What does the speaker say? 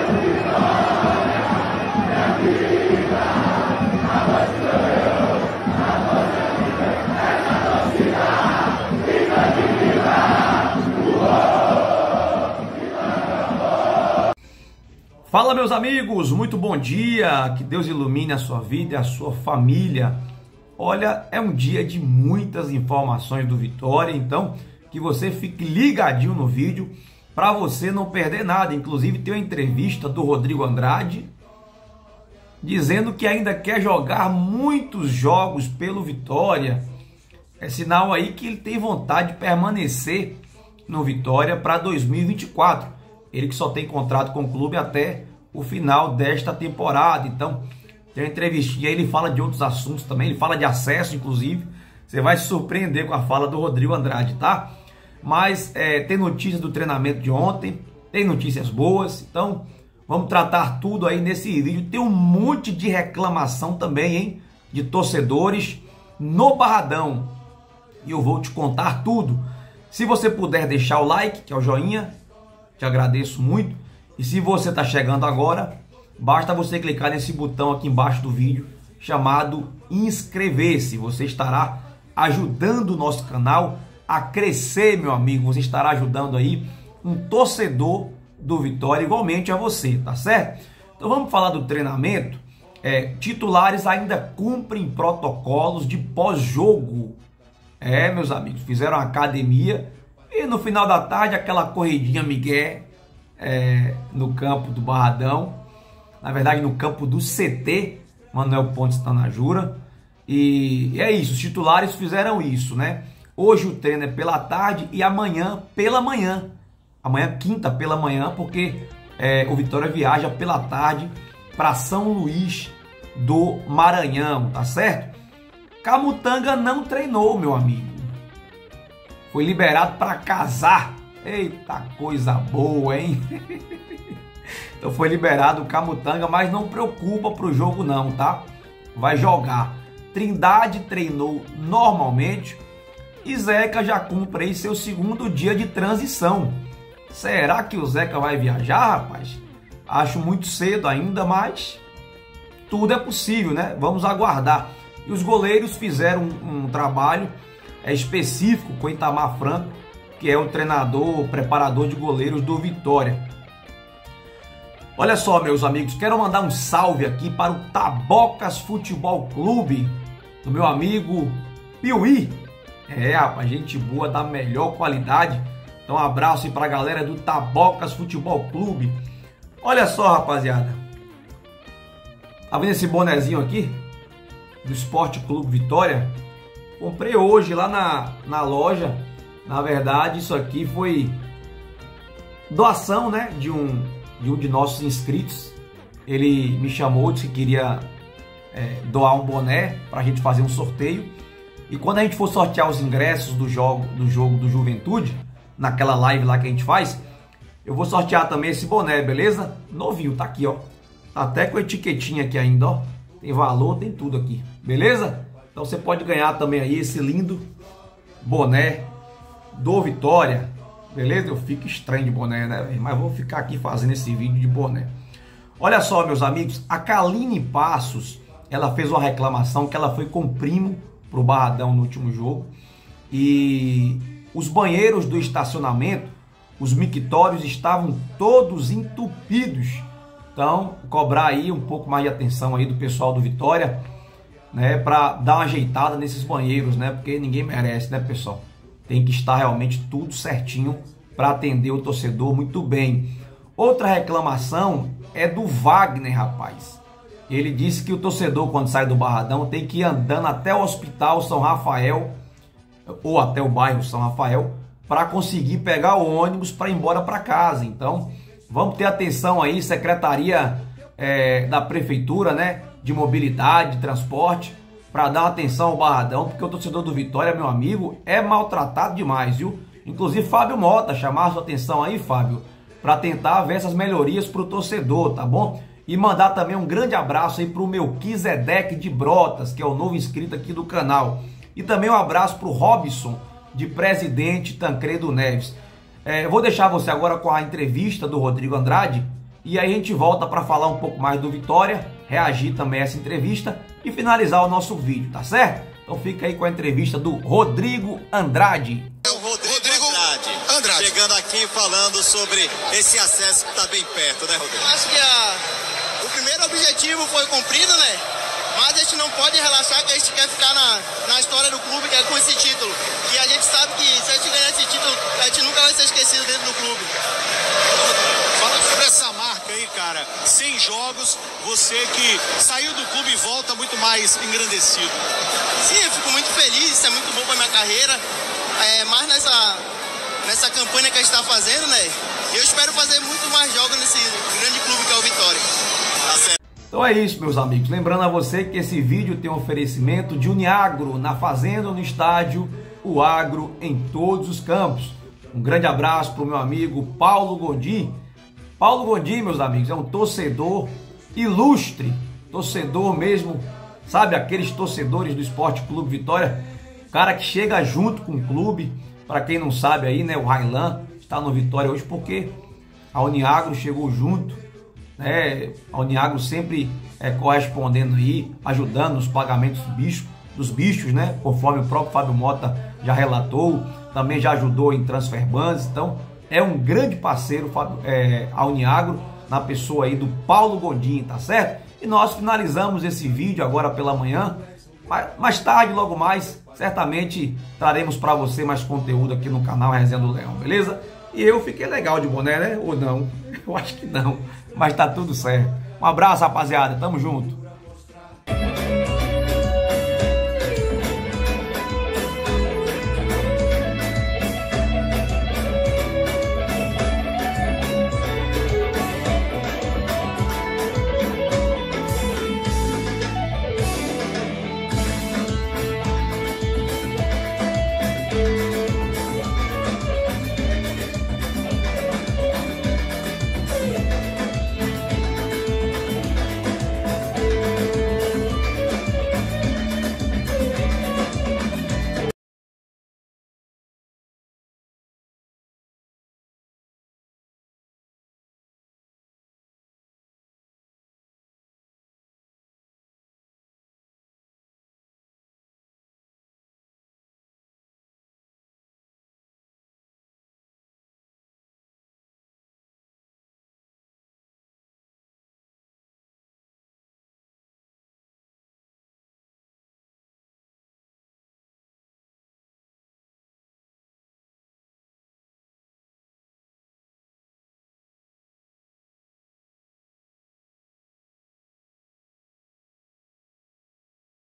Fala, meus amigos, muito bom dia, que Deus ilumine a sua vida e a sua família. Olha, é um dia de muitas informações do Vitória, então que você fique ligadinho no vídeo para você não perder nada. Inclusive tem uma entrevista do Rodrigo Andrade dizendo que ainda quer jogar muitos jogos pelo Vitória. É sinal aí que ele tem vontade de permanecer no Vitória para 2024. Ele que só tem contrato com o clube até o final desta temporada. Então, tem uma entrevistinha, ele fala de outros assuntos também, ele fala de acesso, inclusive. Você vai se surpreender com a fala do Rodrigo Andrade, tá? Mas tem notícias do treinamento de ontem, tem notícias boas. Então, vamos tratar tudo aí nesse vídeo. Tem um monte de reclamação também, hein? De torcedores no Barradão. E eu vou te contar tudo. Se você puder deixar o like, que é o joinha, te agradeço muito. E se você está chegando agora, basta você clicar nesse botão aqui embaixo do vídeo chamado inscrever-se. Você estará ajudando o nosso canal a crescer, meu amigo. Você estará ajudando aí um torcedor do Vitória igualmente a você, tá certo? Então vamos falar do treinamento. Titulares ainda cumprem protocolos de pós-jogo. Meus amigos, fizeram academia e no final da tarde aquela corridinha migué no campo do Barradão, na verdade no campo do CT Manuel Pontes Tanajura. E é isso, os titulares fizeram isso, né? Hoje o treino é pela tarde e amanhã pela manhã. Amanhã quinta pela manhã, porque o Vitória viaja pela tarde para São Luís do Maranhão, tá certo? Camutanga não treinou, meu amigo. Foi liberado para casar. Eita coisa boa, hein? Então foi liberado o Camutanga, mas não preocupa pro jogo não, tá? Vai jogar. Trindade treinou normalmente e Zeca já cumpre aí seu segundo dia de transição. Será que o Zeca vai viajar, rapaz? Acho muito cedo ainda, mas tudo é possível, né? Vamos aguardar. E os goleiros fizeram um trabalho específico com o Itamar Franco, que é o treinador, preparador de goleiros do Vitória. Olha só, meus amigos, quero mandar um salve aqui para o Tabocas Futebol Clube, do meu amigo Piuí. Rapaz, gente boa da melhor qualidade. Então um abraço aí para a galera do Tabocas Futebol Clube. Olha só, rapaziada. Tá vendo esse bonezinho aqui? Do Esporte Clube Vitória? Comprei hoje lá na loja. Na verdade, isso aqui foi doação, né, de um de nossos inscritos. Ele me chamou, disse que queria doar um boné para a gente fazer um sorteio. E quando a gente for sortear os ingressos do jogo do Juventude, naquela live lá que a gente faz, eu vou sortear também esse boné, beleza? Novinho, tá aqui, ó. Tá até com a etiquetinha aqui ainda, ó. Tem valor, tem tudo aqui, beleza? Então você pode ganhar também aí esse lindo boné do Vitória, beleza? Eu fico estranho de boné, né? Mas vou ficar aqui fazendo esse vídeo de boné. Olha só, meus amigos, a Kaline Passos, ela fez uma reclamação que ela foi com primo pro Barradão no último jogo. E os banheiros do estacionamento, os mictórios estavam todos entupidos. Então, cobrar aí um pouco mais de atenção aí do pessoal do Vitória, né, para dar uma ajeitada nesses banheiros, né? Porque ninguém merece, né, pessoal? Tem que estar realmente tudo certinho para atender o torcedor muito bem. Outra reclamação é do Wagner, rapaz. Ele disse que o torcedor, quando sai do Barradão, tem que ir andando até o Hospital São Rafael, ou até o bairro São Rafael, para conseguir pegar o ônibus para ir embora para casa. Então, vamos ter atenção aí, Secretaria da Prefeitura, né, de Mobilidade, de Transporte, para dar atenção ao Barradão, porque o torcedor do Vitória, meu amigo, é maltratado demais, viu? Inclusive, Fábio Mota, chamar a sua atenção aí, Fábio, para tentar ver essas melhorias para o torcedor, tá bom? E mandar também um grande abraço aí para o Melquisedeque de Brotas, que é o novo inscrito aqui do canal. E também um abraço para o Robson, de Presidente Tancredo Neves. Vou deixar você agora com a entrevista do Rodrigo Andrade, E aí a gente volta para falar um pouco mais do Vitória, reagir também a essa entrevista e finalizar o nosso vídeo, tá certo? Então fica aí com a entrevista do Rodrigo Andrade. Rodrigo Andrade. Chegando aqui falando sobre esse acesso que está bem perto, né, Rodrigo? Eu acho que o primeiro objetivo foi cumprido, né? Mas a gente não pode relaxar, que a gente quer ficar na história do clube, que é com esse título. E a gente sabe que se a gente ganhar esse título, a gente nunca vai ser esquecido dentro do clube. Fala sobre essa marca aí, cara. 100 jogos, você que saiu do clube e volta muito mais engrandecido. Sim, eu fico muito feliz, isso é muito bom para minha carreira. Mas nessa campanha que a gente está fazendo, né? Eu espero fazer muito mais jogos nesse grande clube que é o Vitória. Tá certo. Então é isso, meus amigos. Lembrando a você que esse vídeo tem um oferecimento de Uniagro, na fazenda, no estádio, o agro em todos os campos. Um grande abraço para o meu amigo Paulo Gondim. Paulo Gondim, meus amigos, é um torcedor ilustre, torcedor mesmo, sabe, aqueles torcedores do Esporte Clube Vitória, cara que chega junto com o clube. Para quem não sabe aí, né, o Railan está no Vitória hoje porque a Uniagro chegou junto, né? A Uniagro sempre correspondendo aí, ajudando nos pagamentos dos bichos, né? Conforme o próprio Fábio Mota já relatou, também já ajudou em transfer bans. Então é um grande parceiro a Uniagro, na pessoa aí do Paulo Gondim, tá certo? E nós finalizamos esse vídeo agora pela manhã. Mais tarde, logo mais, certamente traremos para você mais conteúdo aqui no canal Resenha do Leão, beleza? E eu fiquei legal de boné, né? Ou não? Eu acho que não, mas tá tudo certo. Um abraço, rapaziada, tamo junto.